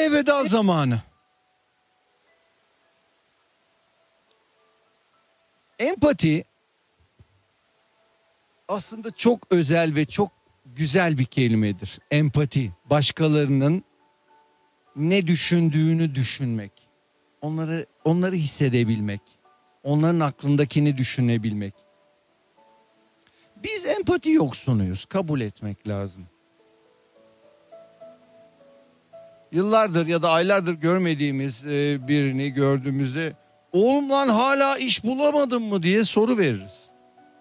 Elveda zamanı. Empati aslında çok özel ve çok güzel bir kelimedir. Empati, başkalarının ne düşündüğünü düşünmek, onları hissedebilmek, onların aklındakini düşünebilmek. Biz empati yoksunuyuz, kabul etmek lazım. Yıllardır ya da aylardır görmediğimiz birini gördüğümüzde, oğlum lan hala iş bulamadın mı diye soru veririz.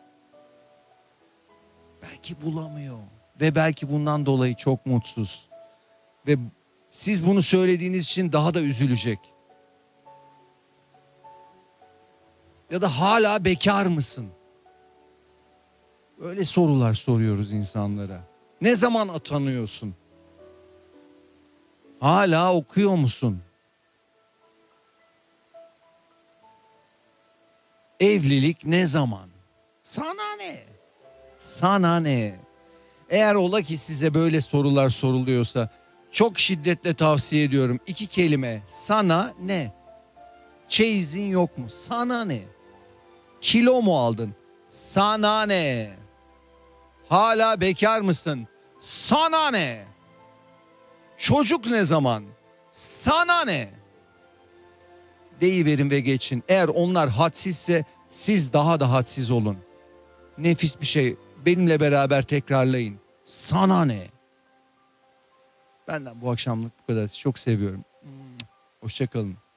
Belki bulamıyor ve belki bundan dolayı çok mutsuz. Ve siz bunu söylediğiniz için daha da üzülecek. Ya da hala bekar mısın? Öyle sorular soruyoruz insanlara. Ne zaman atanıyorsun? Hala okuyor musun? Evlilik ne zaman? Sana ne? Sana ne? Eğer ola ki size böyle sorular soruluyorsa çok şiddetle tavsiye ediyorum. 2 kelime. Sana ne? Çeyizin yok mu? Sana ne? Kilo mu aldın? Sana ne? Hala bekar mısın? Sana ne? Çocuk ne zaman? Sana ne? Deyiverin ve geçin. Eğer onlar hadsizse siz daha da hadsiz olun. Nefis bir şey. Benimle beraber tekrarlayın. Sana ne? Benden bu akşamlık bu kadar. Sizi çok seviyorum. Hoşça kalın.